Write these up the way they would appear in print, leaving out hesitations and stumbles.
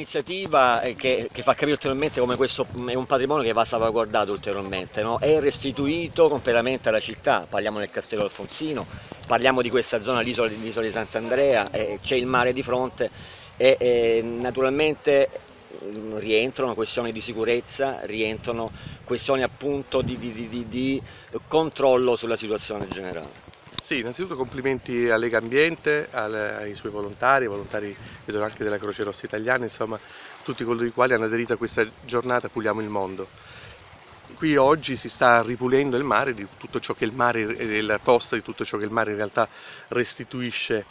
un'iniziativa che fa capire ulteriormente come questo è un patrimonio che va salvaguardato ulteriormente, no? È restituito completamente alla città, parliamo del Castello Alfonsino, parliamo di questa zona, l'isola di Sant'Andrea, c'è il mare di fronte e naturalmente rientrano questioni di sicurezza, rientrano questioni appunto di controllo sulla situazione generale. Sì, innanzitutto complimenti a Lega Ambiente, ai suoi volontari, vedo anche della Croce Rossa Italiana, insomma tutti coloro i quali hanno aderito a questa giornata Puliamo il Mondo. Qui oggi si sta ripulendo il mare di tutto ciò che il mare e la costa di tutto ciò che il mare in realtà restituisce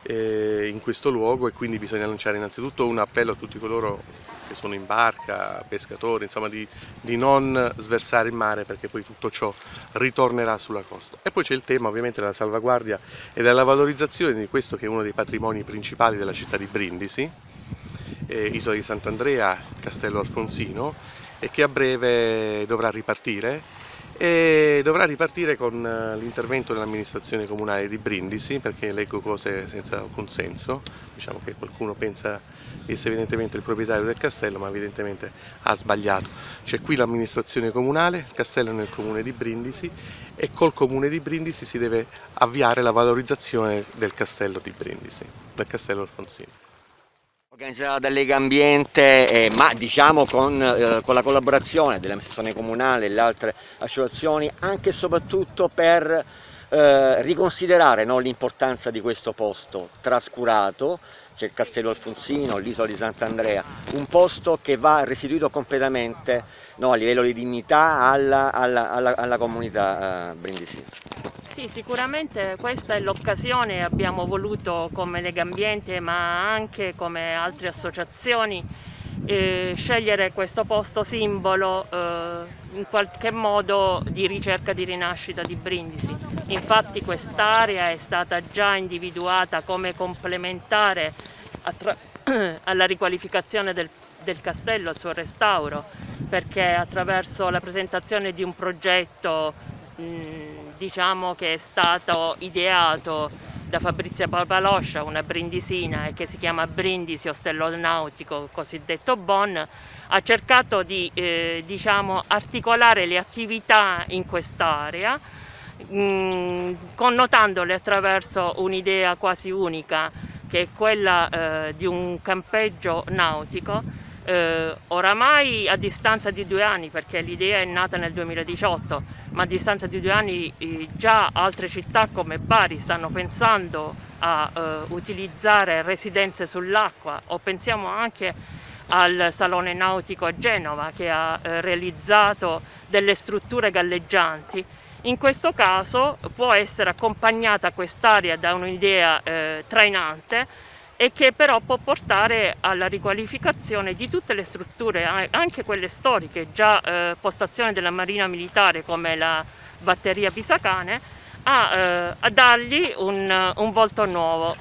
in questo luogo, e quindi bisogna lanciare innanzitutto un appello a tutti coloro che sono in barca, pescatori, insomma di non sversare il mare, perché poi tutto ciò ritornerà sulla costa. E poi c'è il tema ovviamente della salvaguardia e della valorizzazione di questo che è uno dei patrimoni principali della città di Brindisi, Isola di Sant'Andrea, Castello Alfonsino, e che a breve dovrà ripartire. E dovrà ripartire con l'intervento dell'amministrazione comunale di Brindisi, perché leggo cose senza alcun senso. Diciamo che qualcuno pensa di essere evidentemente il proprietario del castello, ma evidentemente ha sbagliato. C'è qui l'amministrazione comunale, il castello è nel comune di Brindisi, e col comune di Brindisi si deve avviare la valorizzazione del castello di Brindisi, del castello Alfonsino. Organizzata da Lega Ambiente, ma diciamo con la collaborazione dell'amministrazione comunale e le altre associazioni, anche e soprattutto per riconsiderare, no, l'importanza di questo posto trascurato. C'è il Castello Alfonsino, l'isola di Sant'Andrea, un posto che va restituito completamente, no, a livello di dignità alla comunità brindisina. Sì, sicuramente questa è l'occasione, abbiamo voluto come Lega Ambiente, ma anche come altre associazioni, scegliere questo posto simbolo in qualche modo di ricerca di rinascita di Brindisi. Infatti quest'area è stata già individuata come complementare alla riqualificazione del castello, al suo restauro, perché attraverso la presentazione di un progetto diciamo che è stato ideato da Fabrizia Papaloscia, una brindisina, e che si chiama Brindisi Ostello Nautico, cosiddetto BON, ha cercato di diciamo, articolare le attività in quest'area, connotandole attraverso un'idea quasi unica, che è quella di un campeggio nautico. Oramai a distanza di 2 anni, perché l'idea è nata nel 2018, ma a distanza di 2 anni già altre città come Bari stanno pensando a utilizzare residenze sull'acqua, o pensiamo anche al Salone Nautico a Genova, che ha realizzato delle strutture galleggianti. In questo caso può essere accompagnata quest'area da un'idea trainante, e che però può portare alla riqualificazione di tutte le strutture, anche quelle storiche, già postazione della Marina Militare come la batteria Pisacane, a dargli un volto nuovo,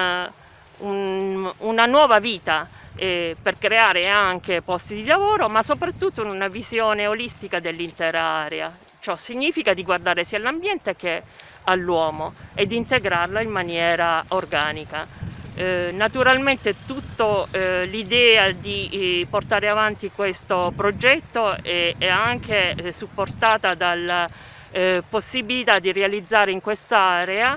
una nuova vita, per creare anche posti di lavoro, ma soprattutto una visione olistica dell'intera area. Ciò significa di guardare sia all'ambiente che all'uomo e di integrarla in maniera organica. Naturalmente tutta l'idea di portare avanti questo progetto è anche supportata dalla possibilità di realizzare in quest'area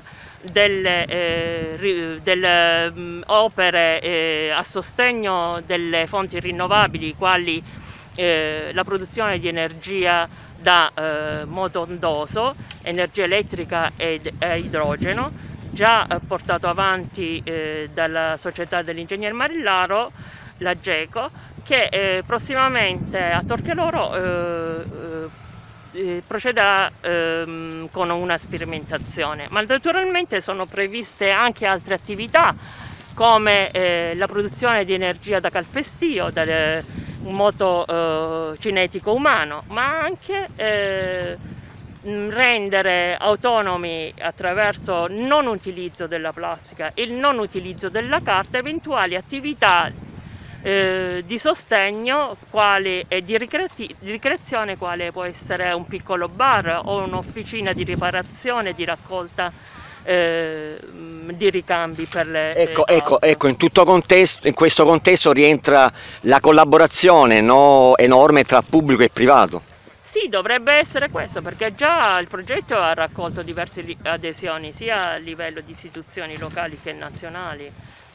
delle opere a sostegno delle fonti rinnovabili, quali la produzione di energia da moto ondoso, energia elettrica e idrogeno, già portato avanti dalla società dell'ingegner Marillaro, la GECO, che prossimamente a Torceloro procederà con una sperimentazione. Ma naturalmente sono previste anche altre attività, come la produzione di energia da calpestio, dal moto cinetico umano, ma anche rendere autonomi, attraverso non utilizzo della plastica e il non utilizzo della carta, eventuali attività di sostegno e di ricreazione, quale può essere un piccolo bar o un'officina di riparazione e di raccolta di ricambi per le Ecco, in questo contesto rientra la collaborazione, no, enorme tra pubblico e privato. Sì, dovrebbe essere questo, perché già il progetto ha raccolto diverse adesioni, sia a livello di istituzioni locali che nazionali.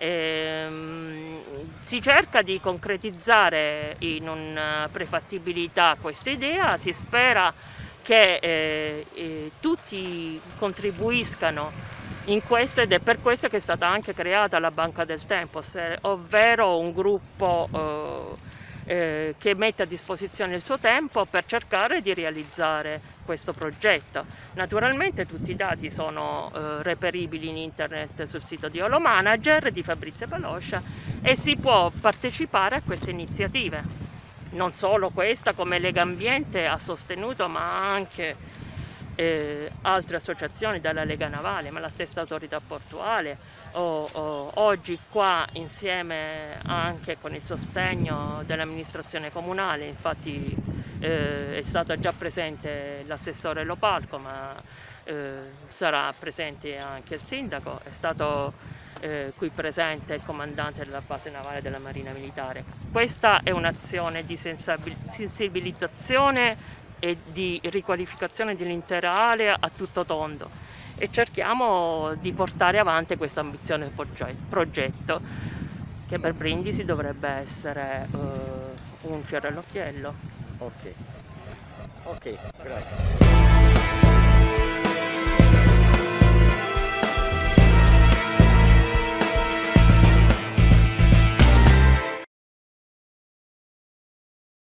Si cerca di concretizzare in una prefattibilità questa idea, si spera che tutti contribuiscano in questo, ed è per questo che è stata anche creata la Banca del Tempo, ovvero un gruppo che mette a disposizione il suo tempo per cercare di realizzare questo progetto. Naturalmente tutti i dati sono reperibili in internet sul sito di Holomanager di Fabrizio Paloscia, e si può partecipare a queste iniziative. Non solo questa, come Legambiente ha sostenuto, ma anche altre associazioni, dalla Lega Navale, ma la stessa autorità portuale, oggi qua insieme anche con il sostegno dell'amministrazione comunale. Infatti è stato già presente l'assessore Lopalco, ma sarà presente anche il sindaco, è stato qui presente il comandante della base navale della Marina Militare. Questa è un'azione di sensibilizzazione e di riqualificazione dell'intera area a tutto tondo, e cerchiamo di portare avanti questo ambizioso progetto, che per Brindisi dovrebbe essere un fiore all'occhiello. Ok, grazie.